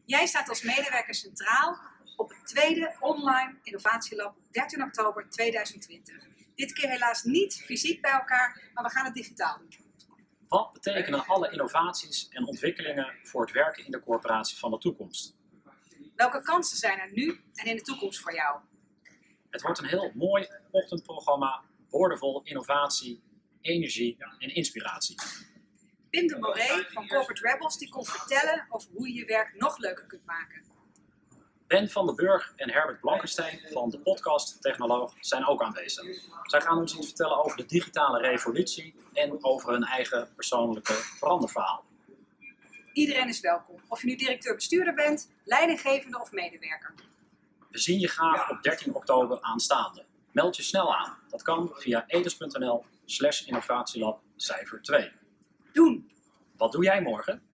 Jij staat als medewerker centraal op het tweede online innovatielab 13 oktober 2020. Dit keer helaas niet fysiek bij elkaar, maar we gaan het digitaal doen. Wat betekenen alle innovaties en ontwikkelingen voor het werken in de corporatie van de toekomst? Welke kansen zijn er nu en in de toekomst voor jou? Het wordt een heel mooi ochtendprogramma, boordevol innovatie, energie en inspiratie. Pim de Moree van Corporate Rebels die komt vertellen over hoe je je werk nog leuker kunt maken. Ben van den Burg en Herbert Blankenstein van de podcast Technoloog zijn ook aanwezig. Zij gaan ons iets vertellen over de digitale revolutie en over hun eigen persoonlijke veranderverhaal. Iedereen is welkom, of je nu directeur-bestuurder bent, leidinggevende of medewerker. We zien je graag op 13 oktober aanstaande. Meld je snel aan. Dat kan via edis.nl/innovatielab cijfer 2. Doen! Wat doe jij morgen?